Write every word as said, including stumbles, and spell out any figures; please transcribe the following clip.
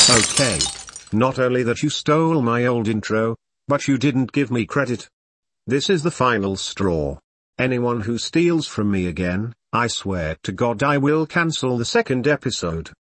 Okay. Not only that you stole my old intro, but you didn't give me credit. This is the final straw. Anyone who steals from me again, I swear to God I will cancel the second episode.